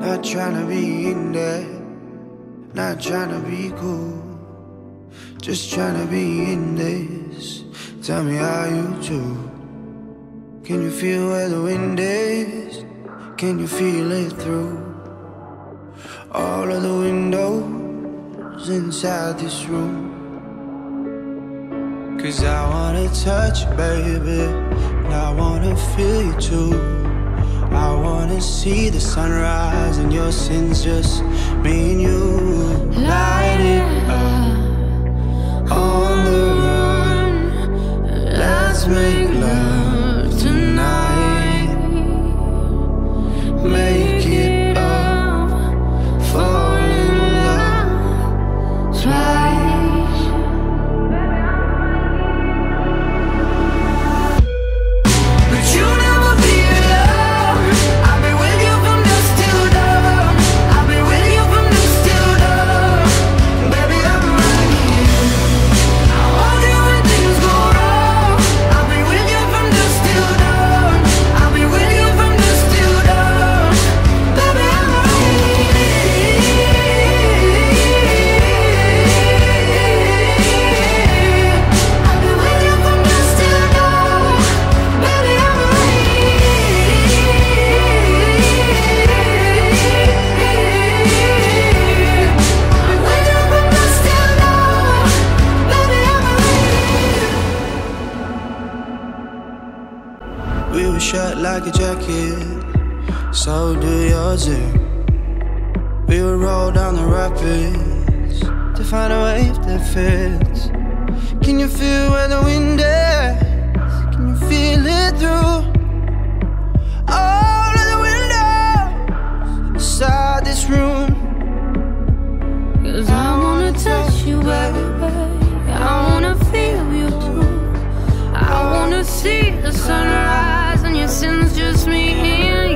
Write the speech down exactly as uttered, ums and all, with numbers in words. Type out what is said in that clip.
Not tryna be in there, not tryna be cool, just tryna be in this. Tell me how you do. Can you feel where the wind is? Can you feel it through all of the windows inside this room? Cause I wanna touch you, baby, and I wanna feel you too. I wanna see the sunrise and your sins, just me and you. Light it up on the run. Let's make love tonight. Make it up, fall in love twice. But you never be alone. I'll be with you from dusk till dawn. I'll be with you from dusk till dawn. Baby, I'm right here. I want you when things go wrong. I'll be with you from dusk till dawn. I'll be with you from dusk till dawn. Baby, I'm right here. I'll be with you from dusk till dawn. Baby, I'm right here. We were shut like a jacket, so do yours. eh? We would roll down the rapids to find a wave that fits. Can you feel where the wind is? Can you feel it through all of the windows inside this room? Cause I wanna touch you, baby, I wanna feel you too. I wanna see the sunrise and your sins, just me and